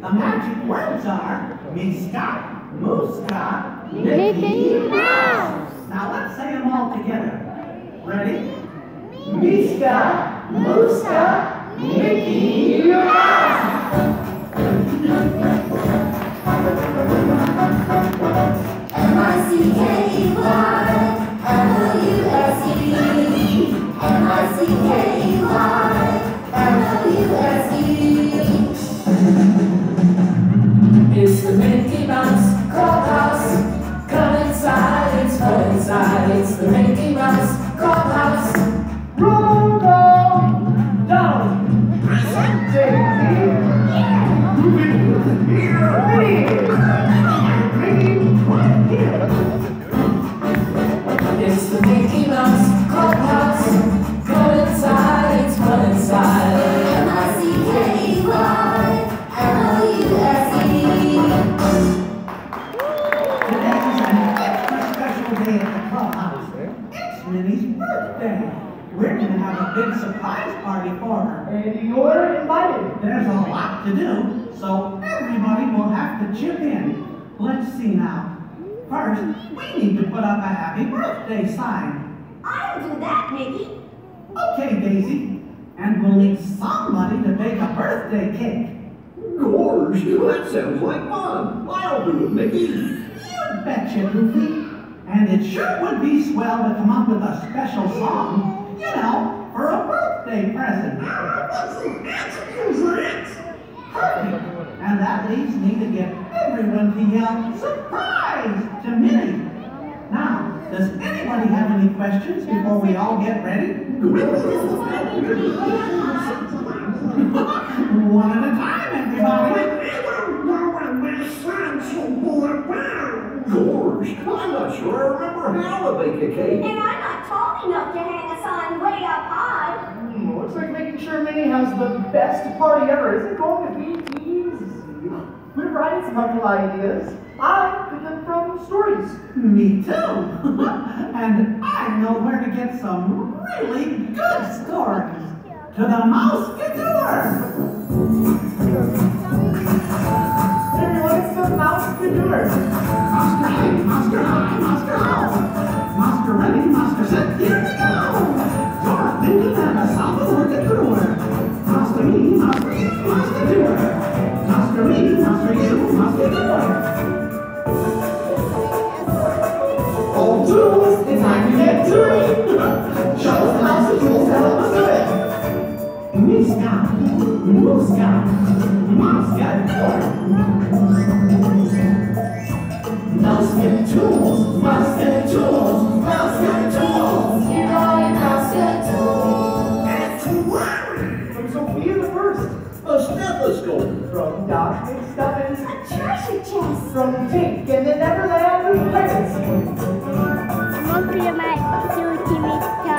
The magic words are Miska, Muska, Mickey Mouse. Now let's say them all together. Ready? Miska, Muska, Mickey Mouse. M-I-C-K-E-Y, M-O-U-S-E, M-I-C-K-E-Y, M-O-U-S-E. It's the Mickey Mouse Clubhouse. Come inside, it's fun inside. It's the Mickey Mouse Clubhouse. Roll call. Down. Present. Daisy. It's the Mickey Mouse Clubhouse. Come inside, it's fun inside. M-I-C-K-E-Y, M-O-U-S-E. Today is an extra special day at the clubhouse. It's Minnie's birthday. We're going to have a big surprise party for her. And you're invited. There's a lot to do, so everybody will have to chip in. Let's see now. First, we need to put up a happy birthday sign. I'll do that, Mickey. Okay, Daisy. And we'll need somebody to bake a birthday cake. Gosh, that sounds like fun. I'll do it, Mickey. You betcha, Goofy. And it sure would be swell to come up with a special song, you know, for a birthday present. Perfect. And that leaves me to get everyone to yell, "Surprise!" to Minnie. Now, does anybody have any questions before we all get ready? One at a time, everybody. Gosh, I'm not sure I remember how to bake a cake. And I'm not tall enough to hang a sign way up high. Looks like making sure Minnie has the best party ever isn't going to be easy. Whenever I get some helpful ideas, I get them from stories. Me too. And I know where to get some really good stories. To the Mouse-Couture! Everyone, it's the Mouse-Couture. Monster high, monster high, monster high. Monster ready, monster set, here we go! You're thinking that a samba working through her. Monster me, monster you, monster do her. Monster me, monster you, monster do her. All tools, it's time to get to it. Show us the mouse tools to help us do it. Miska, Muska, Mouse-Couture. Mouse-Couture, Mouse-Couture, Mouse-Couture. Here are your Mouse-Couture. From Sophia the First. A stethoscope. From Doc McStuffins. A treasure chest. From Tink and the Neverland of Pirates. Welcome to my facility,